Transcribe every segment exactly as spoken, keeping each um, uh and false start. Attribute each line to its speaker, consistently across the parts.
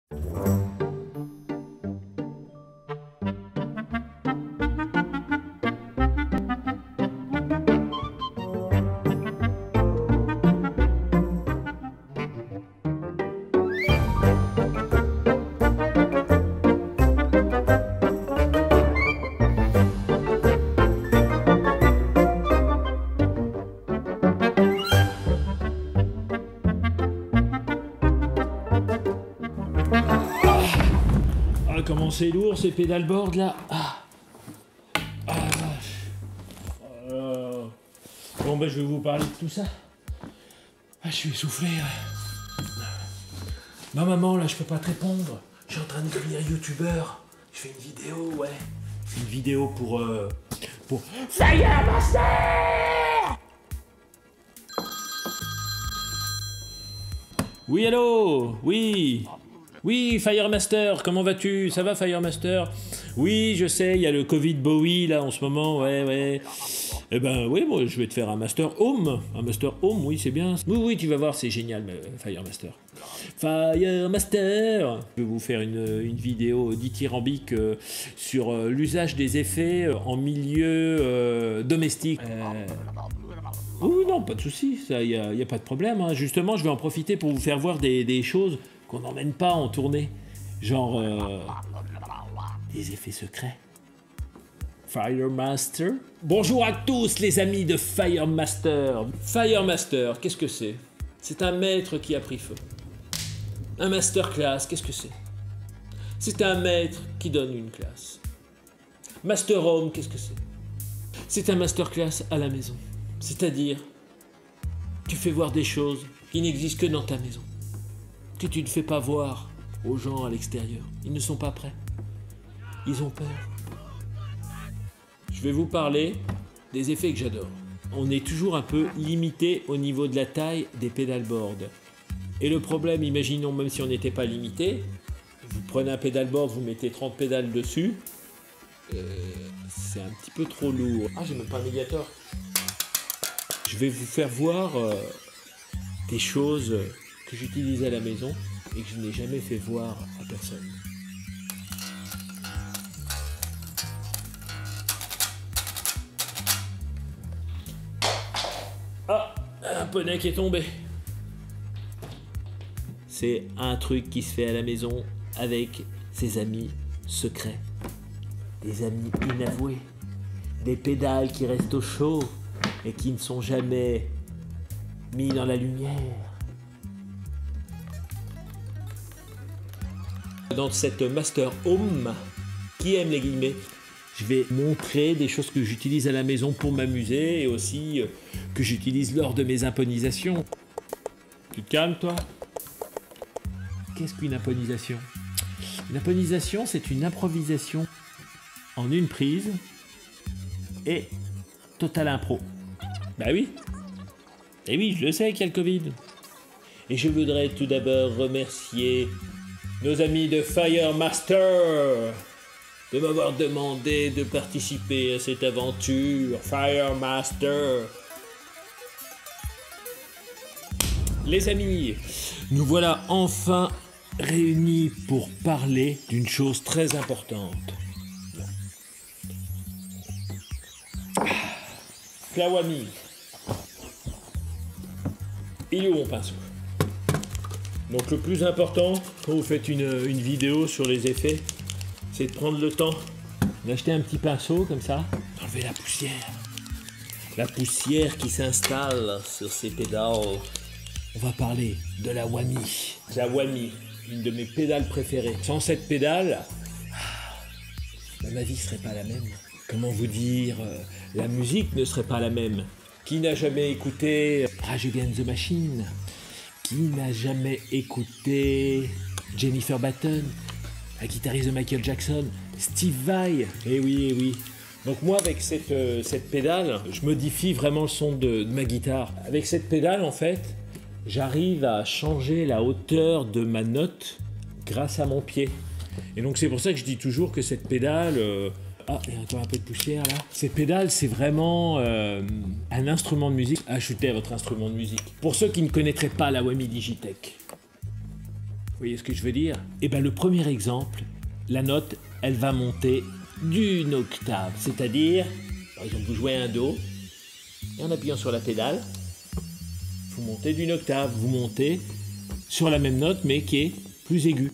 Speaker 1: Comment c'est lourd ces pédalboards là. Ah. Ah, euh... Bon ben je vais vous parler de tout ça. Ah, je suis essoufflé. Ma maman là je peux pas te répondre. Je suis en train de devenir youtubeur. Je fais une vidéo, ouais. Je fais une vidéo pour euh, pour Fire Master. Oui allô. Oui. Oui, Firemaster, comment vas-tu? Ça va, Firemaster? Oui, je sais, il y a le Covid Bowie, là, en ce moment, ouais, ouais. Eh ben, oui, moi, je vais te faire un Master Home. Un Master Home, oui, c'est bien. Oui, oui, tu vas voir, c'est génial, Firemaster. Firemaster! Je vais vous faire une, une vidéo dithyrambique euh, sur euh, l'usage des effets en milieu euh, domestique. Euh... Oui, non, pas de souci, ça, il n'y a, a pas de problème. Hein. Justement, je vais en profiter pour vous faire voir des, des choses qu'on n'emmène pas en tournée. Genre... Euh, des effets secrets. Firemaster. Bonjour à tous les amis de Firemaster. Firemaster, qu'est-ce que c'est? C'est un maître qui a pris feu. Un masterclass, qu'est-ce que c'est? C'est un maître qui donne une classe. Master Home, qu'est-ce que c'est? C'est un masterclass à la maison. C'est-à-dire, tu fais voir des choses qui n'existent que dans ta maison, que tu ne fais pas voir aux gens à l'extérieur. Ils ne sont pas prêts. Ils ont peur. Je vais vous parler des effets que j'adore. On est toujours un peu limité au niveau de la taille des pédalboards. Et le problème, imaginons même si on n'était pas limité, vous prenez un pédalboard, vous mettez trente pédales dessus, euh, c'est un petit peu trop lourd. Ah, j'ai même pas un médiator. Je vais vous faire voir euh, des choses que j'utilise à la maison et que je n'ai jamais fait voir à personne. Ah, un poney qui est tombé. C'est un truc qui se fait à la maison avec ses amis secrets. Des amis inavoués. Des pédales qui restent au chaud et qui ne sont jamais mis dans la lumière. Dans cette Master Home, qui aime les guillemets, je vais montrer des choses que j'utilise à la maison pour m'amuser et aussi que j'utilise lors de mes imponisations. Tu te calmes, toi? Qu'est-ce qu'une imponisation? Une imponisation, c'est une improvisation en une prise et total impro. Bah oui. Et oui, je le sais qu'il y a le Covid. Et je voudrais tout d'abord remercier nos amis de Firemaster de m'avoir demandé de participer à cette aventure. Firemaster. Les amis, nous voilà enfin réunis pour parler d'une chose très importante. Klawami. Il est où mon pinceau? Donc le plus important quand vous faites une, une vidéo sur les effets, c'est de prendre le temps d'acheter un petit pinceau comme ça, d'enlever la poussière. La poussière qui s'installe sur ces pédales. On va parler de la Whammy. La Whammy, une de mes pédales préférées. Sans cette pédale, bah, ma vie serait pas la même. Comment vous dire, euh, la musique ne serait pas la même. Qui n'a jamais écouté Rage Against the Machine? Qui n'a jamais écouté Jennifer Batten, la guitariste de Michael Jackson, Steve Vai? Eh oui, eh oui. Donc moi, avec cette, euh, cette pédale, je modifie vraiment le son de, de ma guitare. Avec cette pédale, en fait, j'arrive à changer la hauteur de ma note grâce à mon pied. Et donc c'est pour ça que je dis toujours que cette pédale... Euh, ah, il y a encore un peu de poussière là. Cette pédale, c'est vraiment euh, un instrument de musique. Ajoutez à votre instrument de musique. Pour ceux qui ne connaîtraient pas la Whammy Digitech. voyez ce que je veux dire? Eh bien, le premier exemple, la note, elle va monter d'une octave. C'est-à-dire, par exemple, vous jouez un Do, et en appuyant sur la pédale, vous montez d'une octave. Vous montez sur la même note, mais qui est plus aiguë.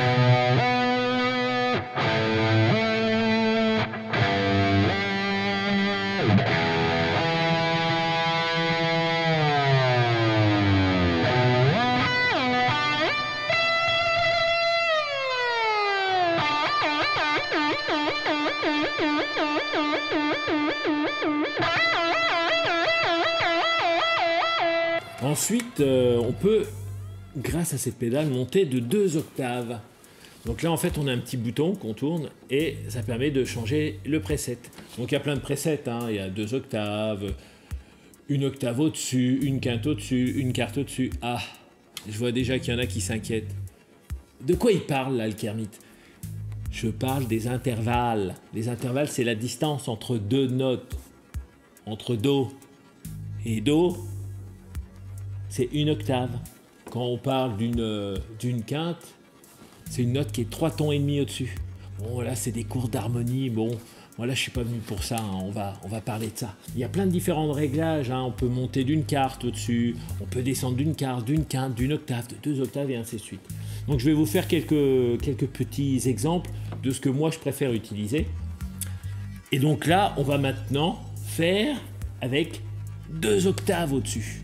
Speaker 1: Ensuite, euh, on peut, grâce à cette pédale, monter de deux octaves. Donc là, en fait, on a un petit bouton qu'on tourne et ça permet de changer le preset. Donc il y a plein de presets, hein. Il y a deux octaves, une octave au-dessus, une quinte au-dessus, une quarte au-dessus. Ah, je vois déjà qu'il y en a qui s'inquiètent. De quoi il parle, là, le Kermit? Je parle des intervalles. Les intervalles, c'est la distance entre deux notes. Entre Do et Do, c'est une octave. Quand on parle d'une euh, d'une quinte, c'est une note qui est trois tons et demi au-dessus. Bon, là, c'est des cours d'harmonie. Bon, moi, là, je suis pas venu pour ça. Hein. On va, on va parler de ça. Il y a plein de différents réglages. Hein. On peut monter d'une quarte au-dessus. On peut descendre d'une quarte, d'une quinte, d'une octave, de deux octaves et ainsi de suite. Donc, je vais vous faire quelques, quelques petits exemples de ce que moi, je préfère utiliser. Et donc là, on va maintenant faire avec deux octaves au-dessus.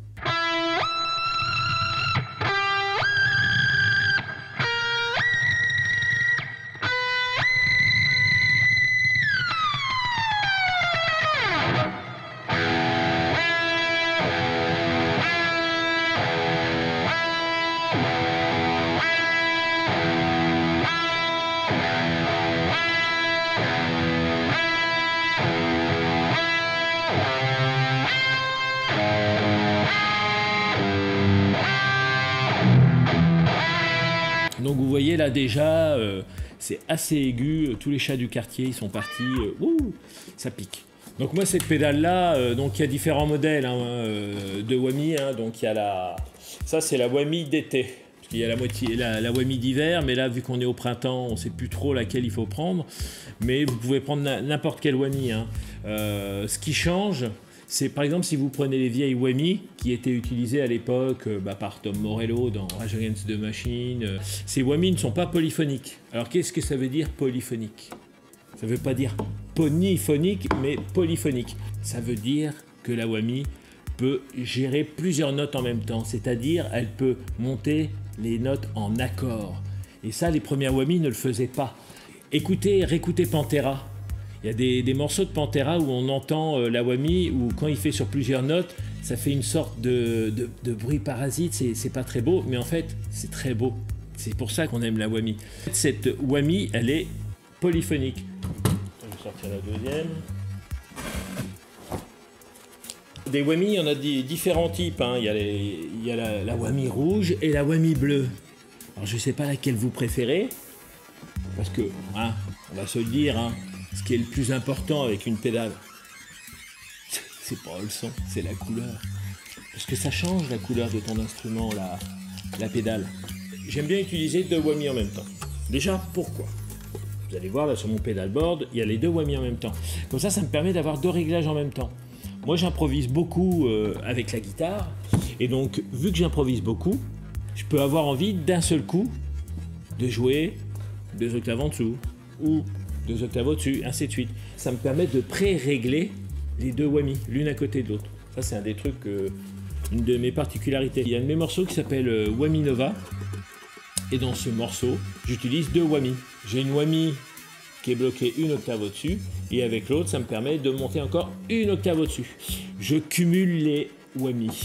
Speaker 1: Donc vous voyez là déjà, euh, c'est assez aigu, tous les chats du quartier ils sont partis, euh, ouh, ça pique. Donc moi cette pédale là, euh, donc il y a différents modèles hein, euh, de Whammy, hein, donc il y a la, ça c'est la Whammy d'été, parce qu'il y a la moitié, la, la Whammy d'hiver, mais là vu qu'on est au printemps, on sait plus trop laquelle il faut prendre, mais vous pouvez prendre n'importe quelle Whammy. Hein. Euh, ce qui change, c'est par exemple si vous prenez les vieilles Whammy qui étaient utilisées à l'époque euh, bah, par Tom Morello dans Rage Against the Machine. Euh, ces Whammy ne sont pas polyphoniques. Alors qu'est-ce que ça veut dire polyphonique? Ça ne veut pas dire ponyphonique, mais polyphonique. Ça veut dire que la Whammy peut gérer plusieurs notes en même temps, c'est-à-dire elle peut monter les notes en accord. Et ça, les premières Whammy ne le faisaient pas. Écoutez, réécoutez Pantera. Il y a des, des morceaux de Pantera où on entend euh, la Whammy, où quand il fait sur plusieurs notes, ça fait une sorte de, de, de bruit parasite, c'est pas très beau, mais en fait, c'est très beau. C'est pour ça qu'on aime la Whammy. Cette Whammy, elle est polyphonique. Je vais sortir la deuxième. Des Whammy, il y en a des différents types. Hein. Il y a, les, il y a la, la Whammy rouge et la Whammy bleue. Alors, je ne sais pas laquelle vous préférez, parce que, hein, on va se le dire, hein, ce qui est le plus important avec une pédale, c'est pas le son, c'est la couleur. Parce que ça change la couleur de ton instrument, la, la pédale. J'aime bien utiliser deux Whammy en même temps. Déjà, pourquoi? Vous allez voir là sur mon pédalboard, il y a les deux Whammy en même temps. Comme ça, ça me permet d'avoir deux réglages en même temps. Moi, j'improvise beaucoup euh, avec la guitare. Et donc, vu que j'improvise beaucoup, je peux avoir envie d'un seul coup de jouer deux octaves en dessous ou deux octaves au-dessus, ainsi de suite. Ça me permet de pré-régler les deux Whammy, l'une à côté de l'autre. Ça, c'est un des trucs, euh, une de mes particularités. Il y a un de mes morceaux qui s'appelle euh, Whammy Nova. Et dans ce morceau, j'utilise deux Whammy. J'ai une Whammy qui est bloquée une octave au-dessus. Et avec l'autre, ça me permet de monter encore une octave au-dessus. Je cumule les Whammy.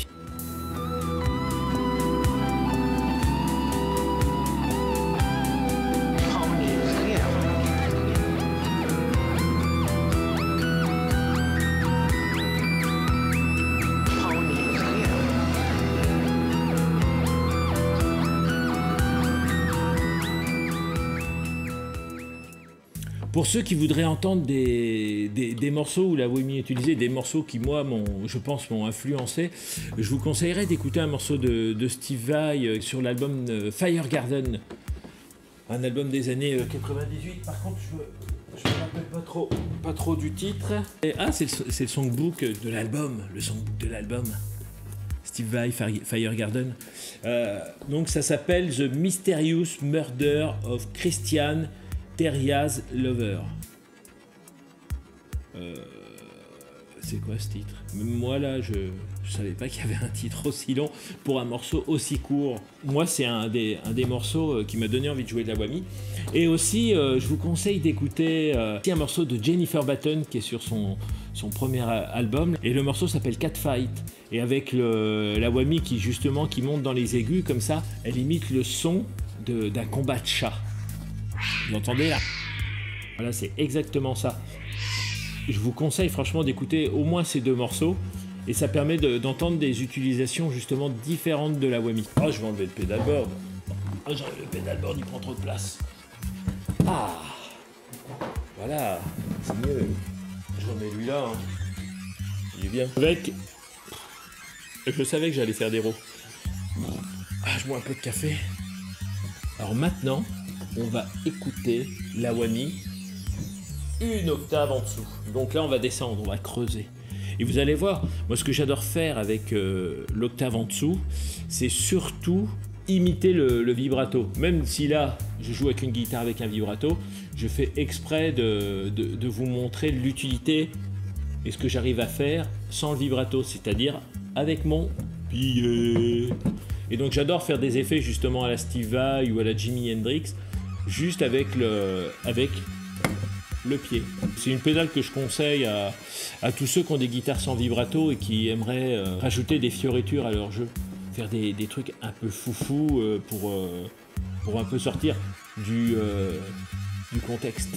Speaker 1: Pour ceux qui voudraient entendre des, des, des morceaux où la Whammy est utilisée, des morceaux qui, moi, je pense, m'ont influencé, je vous conseillerais d'écouter un morceau de, de Steve Vai sur l'album Fire Garden, un album des années quatre-vingt-dix-huit. Par contre, je ne me rappelle pas trop, pas trop du titre. Et, ah, c'est le, le songbook de l'album, le songbook de l'album. Steve Vai, Fire Garden. Euh, donc ça s'appelle The Mysterious Murder of Christian Terrias Lover. Euh, c'est quoi ce titre? Même moi là, je ne savais pas qu'il y avait un titre aussi long pour un morceau aussi court. Moi, c'est un des, un des morceaux qui m'a donné envie de jouer de la Whammy. Et aussi, euh, je vous conseille d'écouter euh, un morceau de Jennifer Batten qui est sur son, son premier album. Et le morceau s'appelle Catfight. Et avec le, la Whammy qui justement qui monte dans les aigus comme ça, elle imite le son d'un combat de chat. Vous entendez là? Voilà, c'est exactement ça. Je vous conseille franchement d'écouter au moins ces deux morceaux et ça permet d'entendre de, des utilisations justement différentes de la Whammy. Oh, je vais enlever le pédalboard. Oh, j'enlève le pédalboard, il prend trop de place. Ah, voilà, c'est mieux. Je remets lui là. Hein. Il est bien. Avec, je savais que j'allais faire des rows. Ah, je bois un peu de café. Alors maintenant, on va écouter la Whammy une octave en dessous. Donc là, on va descendre, on va creuser. Et vous allez voir, moi, ce que j'adore faire avec euh, l'octave en dessous, c'est surtout imiter le, le vibrato. Même si là, je joue avec une guitare avec un vibrato, je fais exprès de, de, de vous montrer l'utilité et ce que j'arrive à faire sans le vibrato, c'est-à-dire avec mon pied. Et donc, j'adore faire des effets justement à la Steve Vai ou à la Jimi Hendrix, juste avec le, avec le pied. C'est une pédale que je conseille à, à tous ceux qui ont des guitares sans vibrato et qui aimeraient euh, rajouter des fioritures à leur jeu. Faire des, des trucs un peu foufou euh, pour, euh, pour un peu sortir du, euh, du contexte.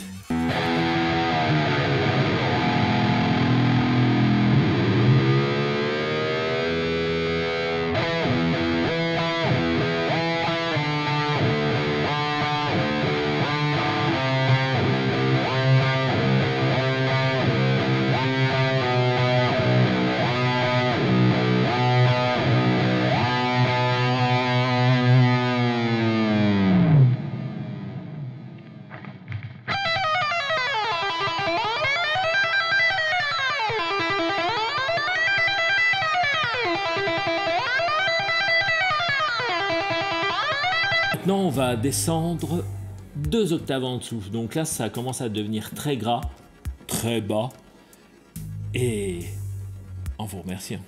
Speaker 1: Maintenant, on va descendre deux octaves en dessous. Donc là, ça commence à devenir très gras, très bas. Et en vous remerciant.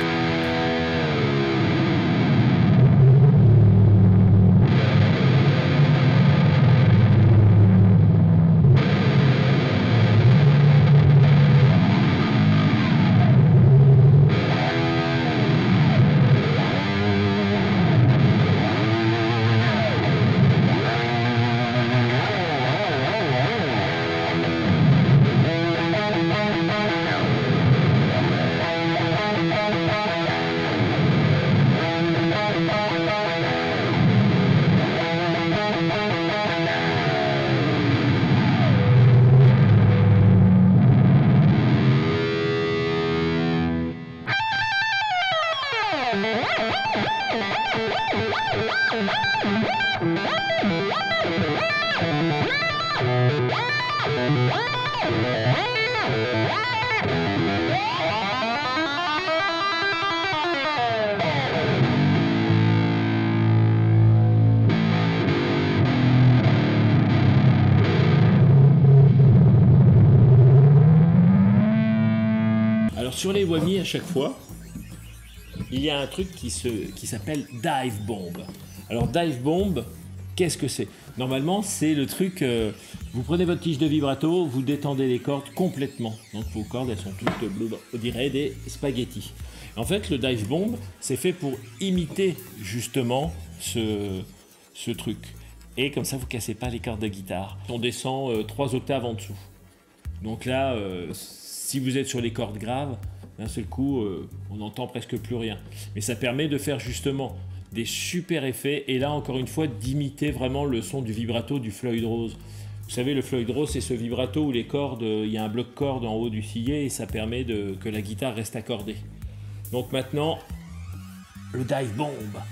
Speaker 1: Alors sur les Whammy à chaque fois, il y a un truc qui se, qui s'appelle Dive Bomb. Alors Dive Bomb, qu'est-ce que c'est? Normalement, c'est le truc, euh, vous prenez votre tige de vibrato, vous détendez les cordes complètement. Donc vos cordes, elles sont toutes bleues, on dirait des spaghettis. En fait, le Dive Bomb, c'est fait pour imiter justement ce, ce truc. Et comme ça, vous cassez pas les cordes de guitare. On descend euh, trois octaves en dessous. Donc là, euh, si vous êtes sur les cordes graves, d'un seul coup, euh, on n'entend presque plus rien. Mais ça permet de faire justement des super effets. Et là, encore une fois, d'imiter vraiment le son du vibrato du Floyd Rose. Vous savez, le Floyd Rose, c'est ce vibrato où les cordes, il y a un bloc corde en haut du sillet et ça permet de, que la guitare reste accordée. Donc maintenant, le dive bomb.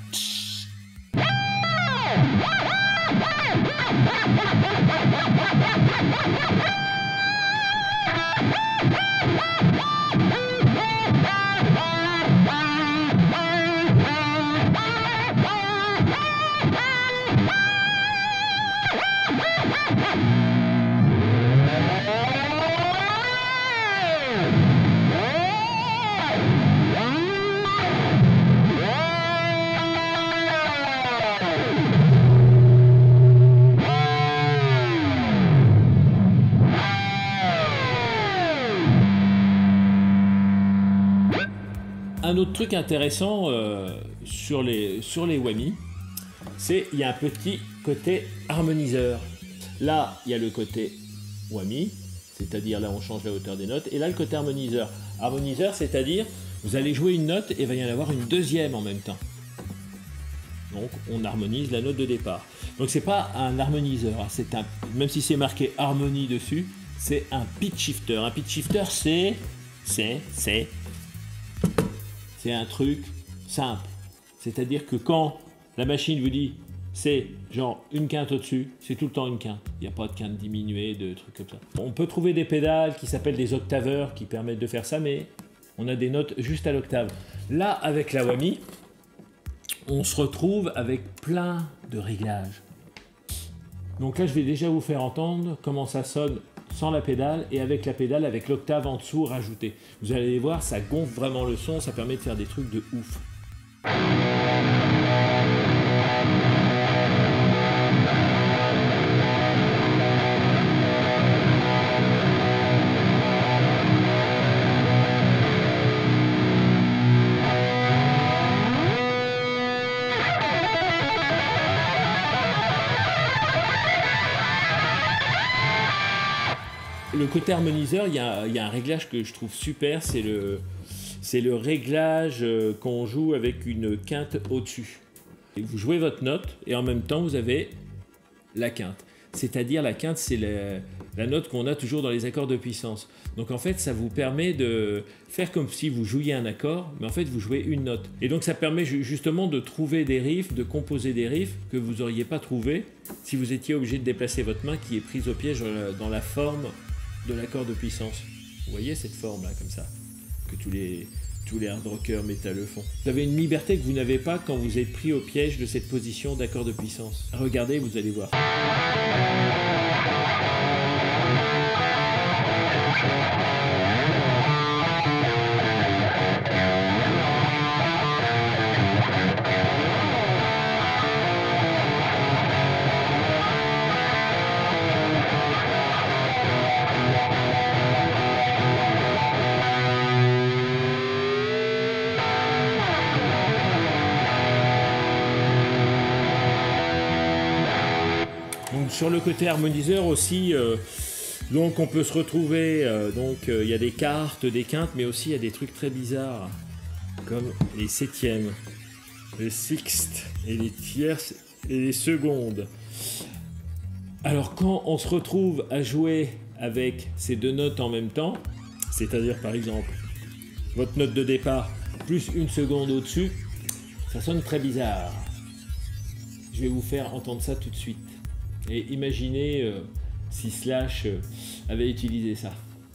Speaker 1: Un autre truc intéressant euh, sur les, sur les whammy, c'est qu'il y a un petit côté harmoniseur. Là, il y a le côté whammy, c'est-à-dire là on change la hauteur des notes, et là le côté harmoniseur. Harmoniseur, c'est-à-dire vous allez jouer une note et il va y en avoir une deuxième en même temps. Donc on harmonise la note de départ. Donc c'est pas un harmoniseur, c'est un, même si c'est marqué harmonie dessus, c'est un pitch shifter. Un pitch shifter, c'est, c'est, c'est, c'est un truc simple. C'est-à-dire que quand la machine vous dit c'est genre une quinte au-dessus, c'est tout le temps une quinte. Il n'y a pas de quinte diminuée, de trucs comme ça. On peut trouver des pédales qui s'appellent des octaveurs qui permettent de faire ça, mais on a des notes juste à l'octave. Là, avec la whammy, on se retrouve avec plein de réglages. Donc là, je vais déjà vous faire entendre comment ça sonne sans la pédale et avec la pédale, avec l'octave en dessous rajoutée. Vous allez voir, ça gonfle vraiment le son, ça permet de faire des trucs de ouf. Le côté harmoniseur, il y a, il y a un réglage que je trouve super, c'est le, c'est le réglage qu'on joue avec une quinte au-dessus. Vous jouez votre note et en même temps vous avez la quinte. C'est-à-dire la quinte, c'est la, la note qu'on a toujours dans les accords de puissance. Donc en fait, ça vous permet de faire comme si vous jouiez un accord, mais en fait vous jouez une note. Et donc ça permet justement de trouver des riffs, de composer des riffs que vous n'auriez pas trouvé si vous étiez obligé de déplacer votre main qui est prise au piège dans la forme de l'accord de puissance. Vous voyez cette forme là comme ça que tous les, tous les hard rockers métalleux font. Vous avez une liberté que vous n'avez pas quand vous êtes pris au piège de cette position d'accord de puissance. Regardez, vous allez voir. Donc, sur le côté harmoniseur aussi, euh, donc on peut se retrouver, euh, donc il euh, y a des quartes, des quintes, mais aussi il y a des trucs très bizarres, comme les septièmes, les sixtes, et les tierces, et les secondes. Alors quand on se retrouve à jouer avec ces deux notes en même temps, c'est-à-dire par exemple, votre note de départ plus une seconde au-dessus, ça sonne très bizarre. Je vais vous faire entendre ça tout de suite. Et imaginez euh, si Slash euh, avait utilisé ça.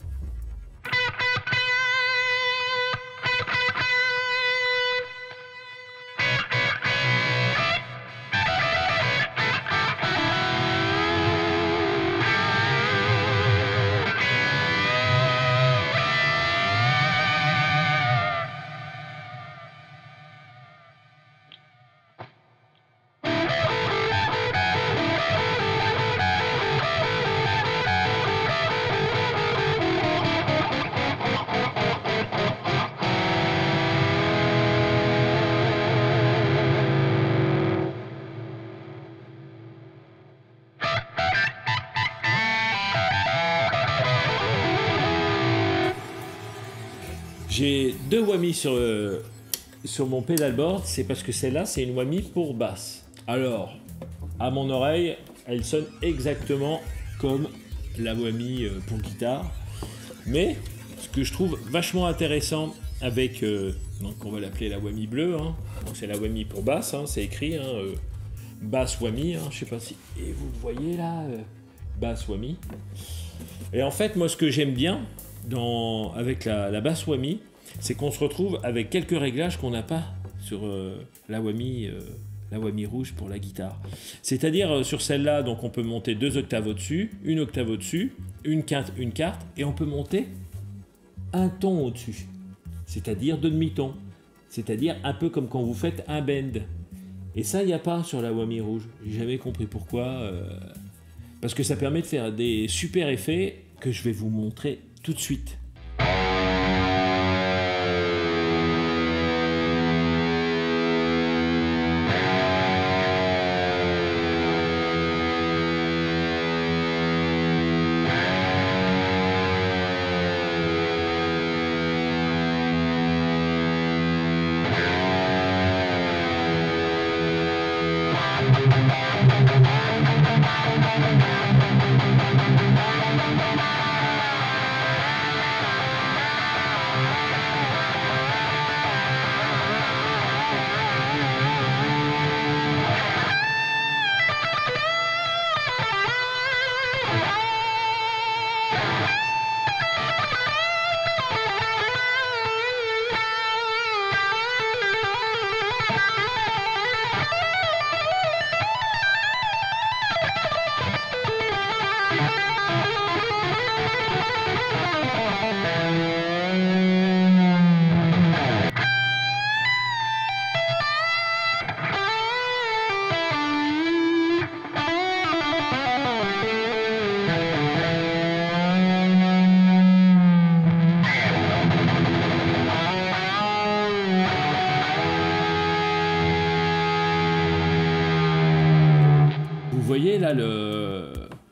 Speaker 1: J'ai deux whammy sur, euh, sur mon pedalboard, c'est parce que celle-là, c'est une whammy pour basse. Alors, à mon oreille, elle sonne exactement comme la Whammy pour guitare. Mais ce que je trouve vachement intéressant avec, euh, donc on va l'appeler la Whammy bleue, hein. C'est la Whammy pour basse, hein, c'est écrit, hein, euh, basse Whammy, hein, je sais pas si et vous voyez là, euh, basse Whammy. Et en fait, moi ce que j'aime bien dans, avec la, la basse Whammy, c'est qu'on se retrouve avec quelques réglages qu'on n'a pas sur euh, la Whammy, euh, la Whammy rouge pour la guitare. C'est-à-dire euh, sur celle-là, donc on peut monter deux octaves au-dessus, une octave au-dessus, une quinte, une quarte, et on peut monter un ton au-dessus, c'est-à-dire deux demi-tons, c'est-à-dire un peu comme quand vous faites un bend. Et ça, il n'y a pas sur la Whammy rouge. J'ai jamais compris pourquoi. Euh, parce que ça permet de faire des super effets que je vais vous montrer tout de suite. Vous voyez là, le...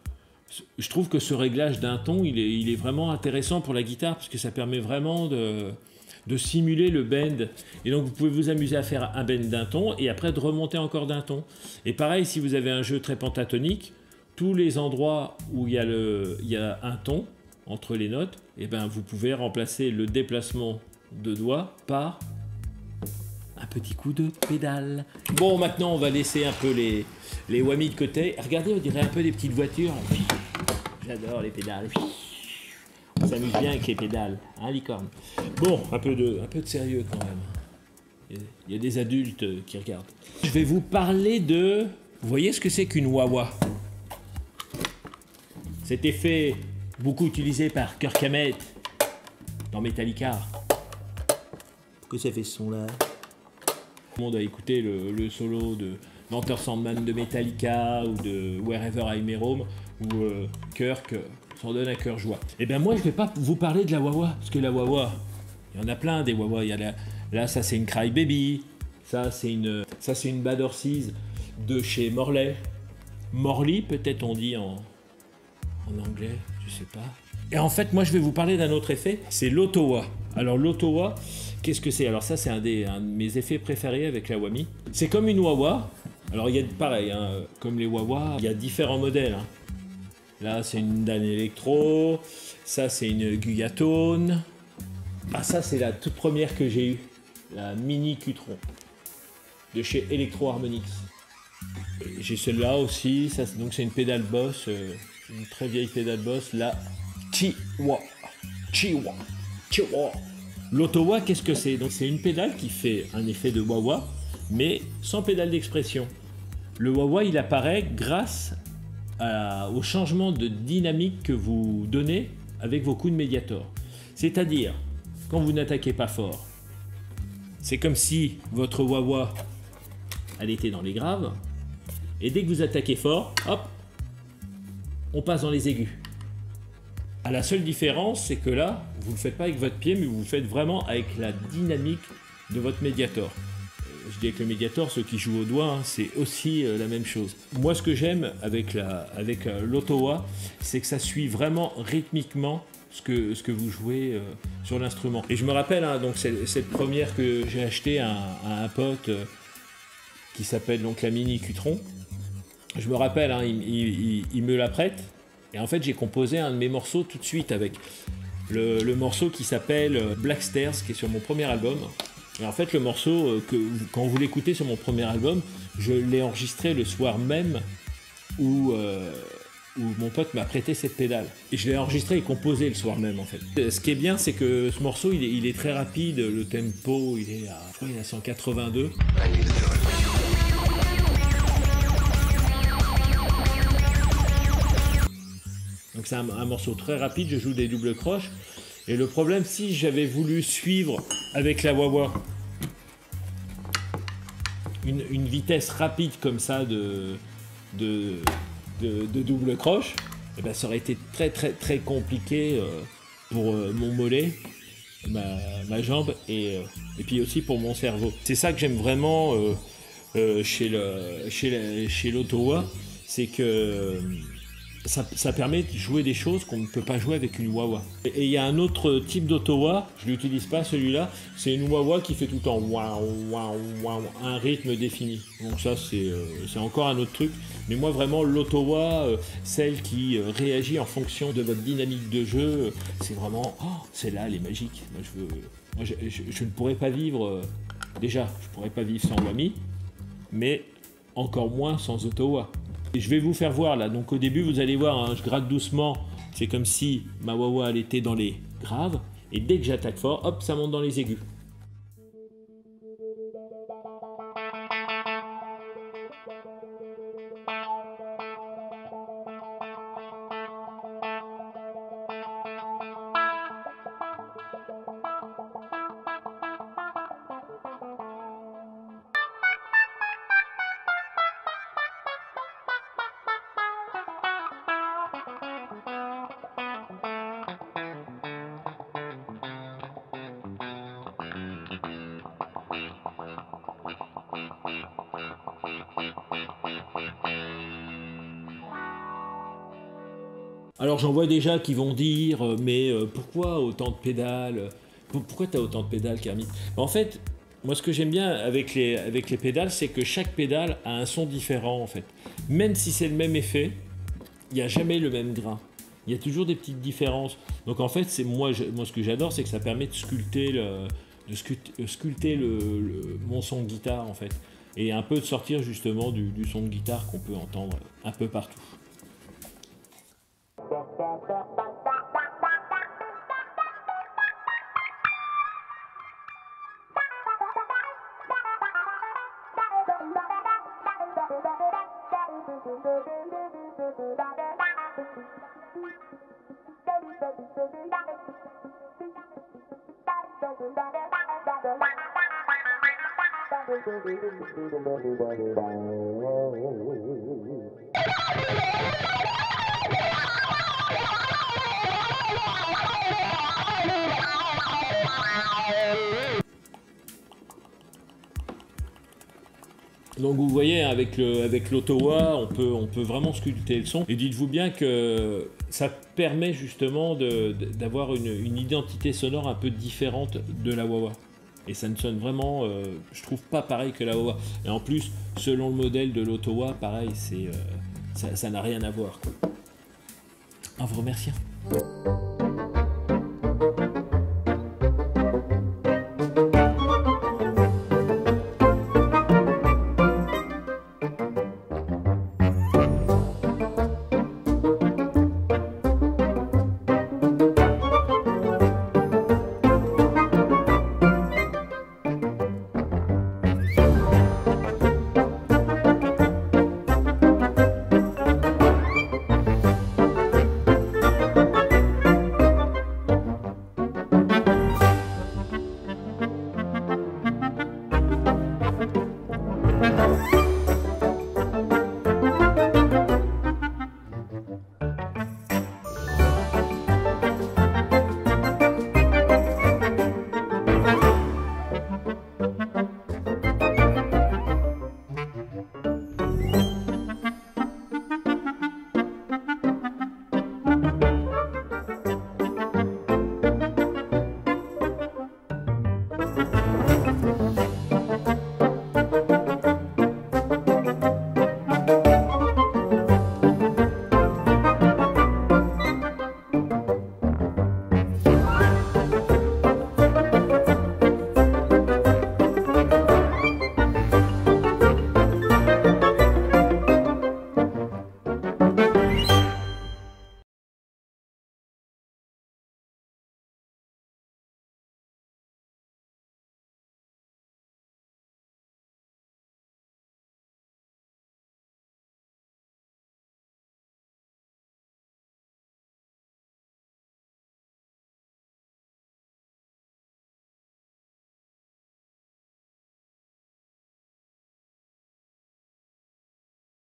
Speaker 1: je trouve que ce réglage d'un ton, il est, il est vraiment intéressant pour la guitare parce que ça permet vraiment de, de simuler le bend. Et donc vous pouvez vous amuser à faire un bend d'un ton et après de remonter encore d'un ton. Et pareil, si vous avez un jeu très pentatonique, tous les endroits où il y a, le, il y a un ton entre les notes, et ben vous pouvez remplacer le déplacement de doigts par un petit coup de pédale. Bon, maintenant on va laisser un peu les, les Whammy de côté. Regardez, on dirait un peu des petites voitures. J'adore les pédales. On s'amuse bien avec les pédales, hein, licorne. Bon, un peu de, un peu de sérieux quand même. Il y a des adultes qui regardent. Je vais vous parler de... Vous voyez ce que c'est qu'une wah-wah? Cet effet beaucoup utilisé par Kirk Hammett dans Metallica. Pourquoi ça fait ce son-là? Tout le monde a écouté le, le solo de d'Enter Sandman de Metallica ou de Wherever I May Roam où euh, Kirk euh, s'en donne à cœur joie. Et bien moi je vais pas vous parler de la wah-wah parce que la wah-wah, il y en a plein des wah-wah. Il y a la, là ça c'est une Cry Baby, ça c'est une ça c'est une Bad Horses de chez Morley, Morley peut-être on dit en en anglais, je sais pas. Et en fait moi je vais vous parler d'un autre effet, c'est l'auto-wah. Alors l'auto-wah, qu'est-ce que c'est? Alors ça c'est un, des, un de mes effets préférés avec la Whammy. C'est comme une wah-wah. Alors il y a pareil, hein, comme les wah-wah, il y a différents modèles. Hein. Là c'est une Dan Electro, ça c'est une Guyatone. Ah ça c'est la toute première que j'ai eue, la Mini Qutron de chez Electro Harmonix. J'ai celle-là aussi, ça, donc c'est une pédale Boss, euh, une très vieille pédale Boss, la Chihuahua. Chihuahua. Chihuahua. L'auto-wah, qu'est-ce que c'est? Donc c'est une pédale qui fait un effet de wah-wah, mais sans pédale d'expression. Le wah-wah, il apparaît grâce à, au changement de dynamique que vous donnez avec vos coups de médiator. C'est-à-dire, quand vous n'attaquez pas fort, c'est comme si votre wah-wah, elle était dans les graves, et dès que vous attaquez fort, hop, on passe dans les aigus. À la seule différence, c'est que là, vous ne le faites pas avec votre pied, mais vous le faites vraiment avec la dynamique de votre médiator. Je dis avec le médiator, ceux qui jouent au doigt, hein, c'est aussi euh, la même chose. Moi, ce que j'aime avec la, avec euh, l'auto-wah, c'est que ça suit vraiment rythmiquement ce que, ce que vous jouez euh, sur l'instrument. Et je me rappelle, hein, donc c'est cette première que j'ai achetée à, à un pote euh, qui s'appelle donc la Mini Qutron. Je me rappelle, hein, il, il, il, il me la prête. Et en fait, j'ai composé un de mes morceaux tout de suite avec le, le morceau qui s'appelle Black Stairs, qui est sur mon premier album. Et en fait, le morceau, que, quand vous l'écoutez sur mon premier album, je l'ai enregistré le soir même où, euh, où mon pote m'a prêté cette pédale. Et je l'ai enregistré et composé le soir même, en fait. Ce qui est bien, c'est que ce morceau, il est, il est très rapide. Le tempo, il est à, je crois, il est à cent quatre-vingt-deux. Donc c'est un, un morceau très rapide, je joue des doubles croches. Et le problème, si j'avais voulu suivre avec la wah-wah une, une vitesse rapide comme ça de, de, de, de double croche, eh ben, ça aurait été très très très compliqué euh, pour euh, mon mollet, ma, ma jambe et, euh, et puis aussi pour mon cerveau. C'est ça que j'aime vraiment euh, euh, chez le, chez la, chez l'Ottawa, c'est que euh, Ça, ça permet de jouer des choses qu'on ne peut pas jouer avec une wah-wah. Et il y a un autre type d'Ottawa, je ne l'utilise pas celui-là, c'est une wah-wah qui fait tout le temps waouh, waouh, waouh, un rythme défini. Donc ça c'est euh, encore un autre truc. Mais moi vraiment l'Ottawa, euh, celle qui euh, réagit en fonction de votre dynamique de jeu, euh, c'est vraiment, oh, celle-là elle est magique. Moi, je, veux, moi, je, je, je ne pourrais pas vivre, euh, déjà je ne pourrais pas vivre sans Whammy, mais encore moins sans Ottawa. Et je vais vous faire voir là, donc au début vous allez voir, hein, je gratte doucement, c'est comme si ma wah-wah elle était dans les graves, et dès que j'attaque fort, hop, ça monte dans les aigus. Alors j'en vois déjà qui vont dire euh, mais euh, pourquoi autant de pédales? Pourquoi tu as autant de pédales, Kermit? En fait, moi ce que j'aime bien avec les, avec les pédales, c'est que chaque pédale a un son différent en fait. Même si c'est le même effet, il n'y a jamais le même grain. Il y a toujours des petites différences. Donc en fait, c'est moi, je, moi ce que j'adore, c'est que ça permet de sculpter, le, de sculpter, sculpter le, le, mon son de guitare en fait. Et un peu de sortir justement du, du son de guitare qu'on peut entendre un peu partout. Donc vous voyez, avec le, avec l'Ottawa, on peut, on peut vraiment sculpter le son. Et dites-vous bien que ça permet justement de, de, d'avoir une, une identité sonore un peu différente de la wah-wah. Et ça ne sonne vraiment, euh, je trouve, pas pareil que la wah-wah. Et en plus, selon le modèle de l'Ottawa, pareil, c'est, euh, ça, ça n'a rien à voir, quoi. En vous remerciant.